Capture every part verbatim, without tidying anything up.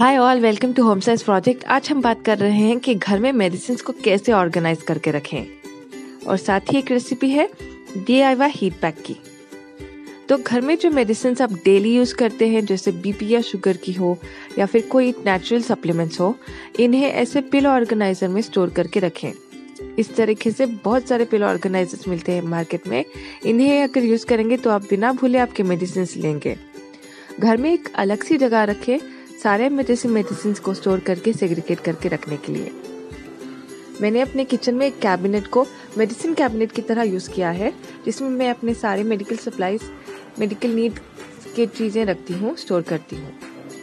Hi all, welcome to home science project. आज हम बात कर रहे हैं कि घर में मेडिसिन को कैसे ऑर्गेनाइज करके रखें, और साथ ही एक रेसिपी है डीआईवाई हीट पैक की। तो घर में जो मेडिसिन आप डेली यूज करते हैं, जैसे बीपी या शुगर की हो या फिर कोई नेचुरल सप्लीमेंट्स हो, इन्हें ऐसे पिल ऑर्गेनाइजर में स्टोर करके रखें। इस तरीके से बहुत सारे पिल ऑर्गेनाइजर्स मिलते हैं मार्केट में। इन्हें अगर यूज करेंगे तो आप बिना भूले आपके मेडिसिन लेंगे। घर में एक अलग सी जगह रखें सारे मेडिसिन मेडिसिन को स्टोर करके सेग्रीगेट करके रखने के लिए। मैंने अपने किचन में एक कैबिनेट को मेडिसिन कैबिनेट की तरह यूज किया है, जिसमें मैं अपने सारे मेडिकल सप्लाईज, मेडिकल नीड की चीजें रखती हूँ, स्टोर करती हूँ।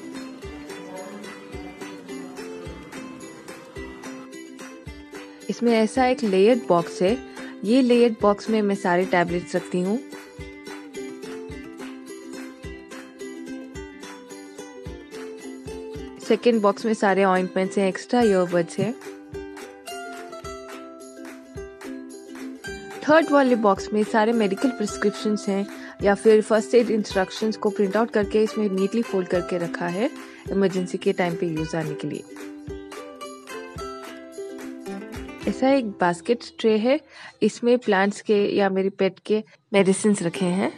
इसमें ऐसा एक लेयर्ड बॉक्स है। ये लेयर्ड बॉक्स में मैं सारे टैबलेट्स रखती हूँ। सेकेंड बॉक्स में सारे ऑइंटमेंट्स हैं, एक्स्ट्रा ईयरबड्स हैं। थर्ड वाले बॉक्स में सारे मेडिकल प्रिस्क्रिप्शंस हैं या फिर फर्स्ट एड इंस्ट्रक्शंस को प्रिंट आउट करके इसमें नीटली फोल्ड करके रखा है इमरजेंसी के टाइम पे यूज आने के लिए। ऐसा एक बास्केट ट्रे है, इसमें प्लांट्स के या मेरी पेट के मेडिसिन रखे हैं।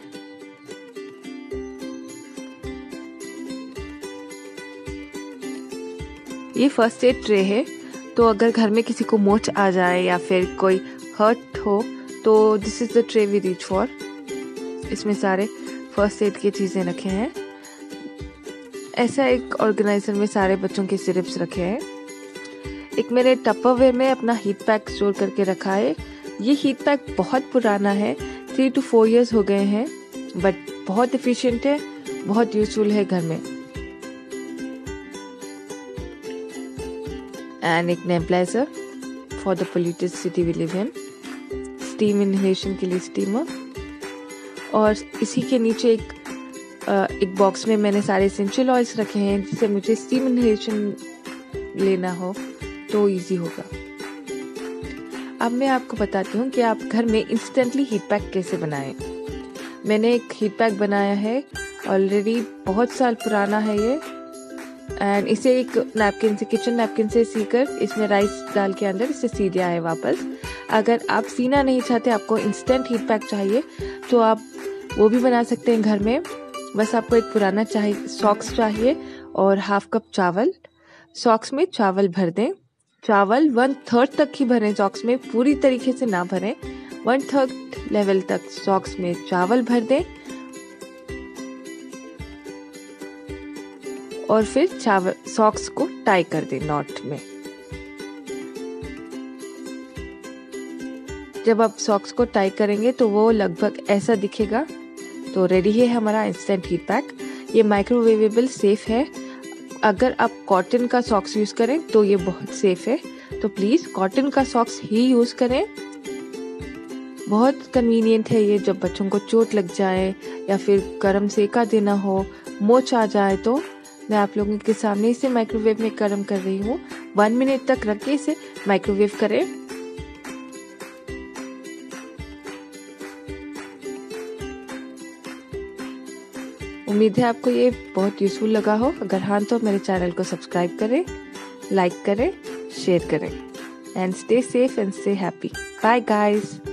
ये फर्स्ट एड ट्रे है, तो अगर घर में किसी को मोच आ जाए या फिर कोई हर्ट हो तो this is the tray we reach for. इसमें सारे फर्स्ट एड की चीजें रखे हैं। ऐसा एक ऑर्गेनाइजर में सारे बच्चों के सिरप्स रखे हैं। एक मैंने टपरवेयर में अपना हीट पैक स्टोर करके रखा है। ये हीट पैक बहुत पुराना है, थ्री टू फोर इयर्स हो गए हैं, बट बहुत एफिशिएंट है, बहुत यूजफुल है घर में। एंड एक nebulizer for the polluted city we live in, steam inhalation के लिए स्टीमर। और इसी के नीचे एक एक बॉक्स में मैंने सारे एसेंशियल ऑयल्स रखे हैं, जिससे मुझे स्टीम इनहेलेशन लेना हो तो इजी होगा। अब मैं आपको बताती हूँ कि आप घर में इंस्टेंटली हीट पैक कैसे बनाएं। मैंने एक हीट पैक बनाया है, ऑलरेडी बहुत साल पुराना है ये, एंड इसे एक नैपकिन से, किचन नैपकिन से सीकर इसमें राइस डाल के अंदर इसे सी दिया है वापस। अगर आप सीना नहीं चाहते, आपको इंस्टेंट हीट पैक चाहिए, तो आप वो भी बना सकते हैं घर में। बस आपको एक पुराना चाहिए सॉक्स चाहिए और हाफ कप चावल। सॉक्स में चावल भर दें। चावल वन थर्ड तक ही भरें, सॉक्स में पूरी तरीके से ना भरें। वन थर्ड लेवल तक सॉक्स में चावल भर दें और फिर चावल सॉक्स को टाई कर दें नॉट में। जब आप सॉक्स को टाई करेंगे तो वो लगभग ऐसा दिखेगा। तो रेडी है हमारा इंस्टेंट हीट पैक। ये माइक्रोवेवेबल, सेफ है। अगर आप कॉटन का सॉक्स यूज करें तो ये बहुत सेफ है, तो प्लीज कॉटन का सॉक्स ही यूज करें। बहुत कन्वीनियंट है ये, जब बच्चों को चोट लग जाए या फिर गर्म सेका देना हो, मोच आ जाए, तो मैं आप लोगों के सामने इसे माइक्रोवेव में गर्म कर रही हूँ। वन मिनट तक रख के इसे माइक्रोवेव करें। उम्मीद है आपको ये बहुत यूजफुल लगा हो। अगर हाँ तो मेरे चैनल को सब्सक्राइब करें, लाइक करें, शेयर करें, and stay safe and stay happy. Bye guys.